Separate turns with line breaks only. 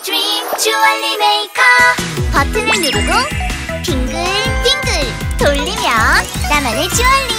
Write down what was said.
드림 주얼리 메이커. 버튼을 누르고 빙글빙글 돌리면 나만의 주얼리